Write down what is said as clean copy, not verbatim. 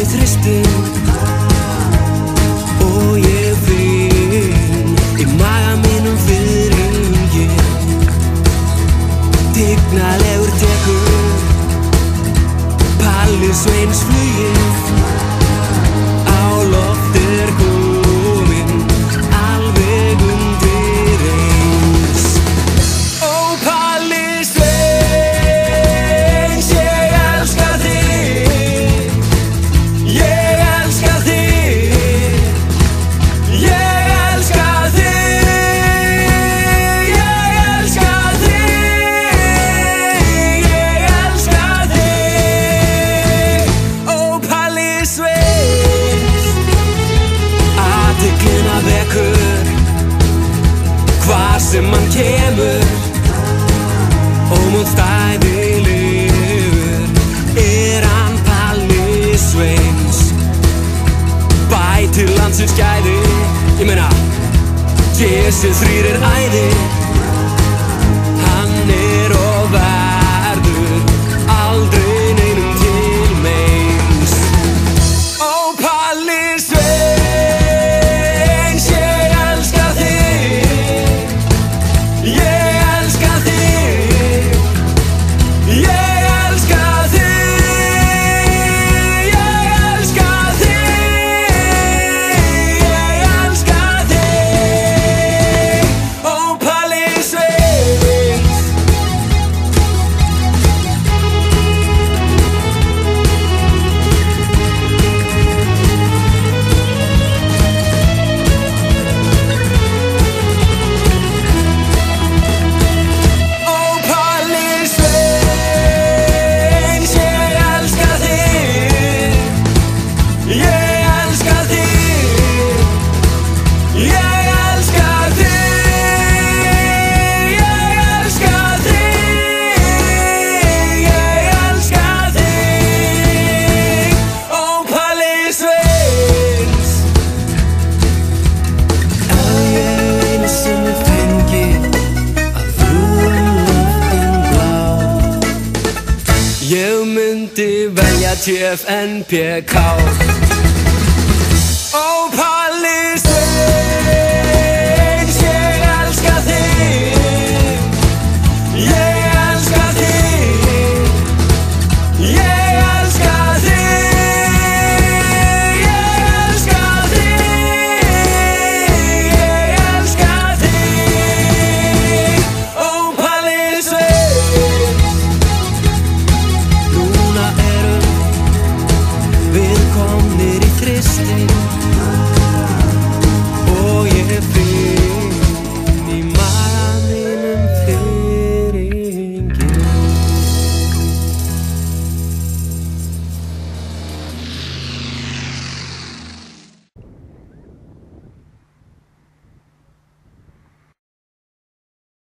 þristum og ég finn í maga mínum fiðringi. Tignalegur tekur Palli Sveins flugið, á loft kominn alveg undir eins. Ó Palli Sveins, ég elska þig, ég elska þig, ég elska þig, ég elska þig, ég elska þig. Ó Palli Sveins, athyglina vekur hvar sem hann kemur, ómótstæðilegur hann Palli Sveins. Bætir landsins gæði, ég meina GS3 æði. Hann og verður aldrei neinum til meins. Ó Palli Sveins, ég elska þig, ég elska þig, ég elska þig, ég elska þig, ég elska þig. Ó Palli Sveins. Ó Palli Sveins, ég elska þig, ég elska þig, ég elska þig, ég elska þig, ég elska þig. Ó Palli Sveins. Ef ég einu sinni fengi að fljúga loftin blá, ég myndi velja TFNPK.